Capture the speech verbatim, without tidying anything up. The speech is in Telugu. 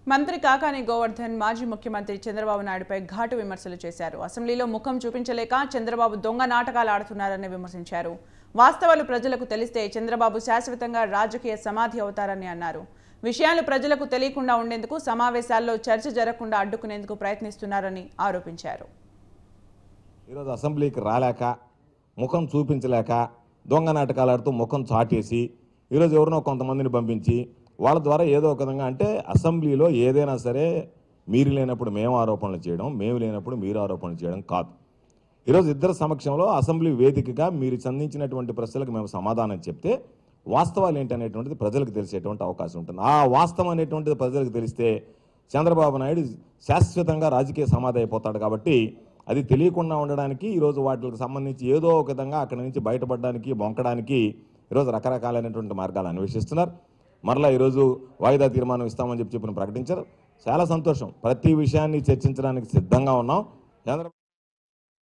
మంత్రి కాకాని గోవర్ధన్ మాజీ ముఖ్యమంత్రి చంద్రబాబు నాయుడుపై ఘాటు విమర్శలు చేశారు. అసెంబ్లీలో ముఖం చూపించలేక చంద్రబాబు దొంగ నాటకాలు ఆడుతున్నారని విమర్శించారు. వాస్తవాలు ప్రజలకు తెలిస్తే చంద్రబాబు శాశ్వతంగా రాజకీయ సమాధి అవుతారని అన్నారు. విషయాలు ప్రజలకు తెలియకుండా ఉండేందుకు సమావేశాల్లో చర్చ జరగకుండా అడ్డుకునేందుకు ప్రయత్నిస్తున్నారని ఆరోపించారు. ఈరోజు అసెంబ్లీకి రాలేక ముఖం చూపించలేక దొంగ నాటకాలు ఆడుతూ ముఖం చాటేసి ఈరోజు ఎవరినో కొంతమందిని పంపించి వాళ్ళ ద్వారా ఏదో ఒక విధంగా అంటే అసెంబ్లీలో ఏదైనా సరే మీరు లేనప్పుడు మేము ఆరోపణలు చేయడం, మేము లేనప్పుడు మీరు ఆరోపణలు చేయడం కాదు. ఈరోజు ఇద్దరు సమక్షంలో అసెంబ్లీ వేదికగా మీరు సంధించినటువంటి ప్రశ్నలకు మేము సమాధానం చెప్తే వాస్తవాలు ఏంటి అనేటువంటిది ప్రజలకు తెలిసేటువంటి అవకాశం ఉంటుంది. ఆ వాస్తవం అనేటువంటిది ప్రజలకు తెలిస్తే చంద్రబాబు నాయుడు శాశ్వతంగా రాజకీయ సమాధి అయిపోతాడు. కాబట్టి అది తెలియకుండా ఉండడానికి ఈరోజు వాటికి సంబంధించి ఏదో ఒక విధంగా అక్కడి నుంచి బయటపడడానికి బొంకడానికి ఈరోజు రకరకాలైనటువంటి మార్గాలు అన్వేషిస్తున్నారు. మరలా ఈరోజు వాయిదా తీర్మానం ఇస్తామని చెప్పి చెప్పిన ప్రకటించారు. చాలా సంతోషం. ప్రతి విషయాన్ని చర్చించడానికి సిద్ధంగా ఉన్నాం. చంద్ర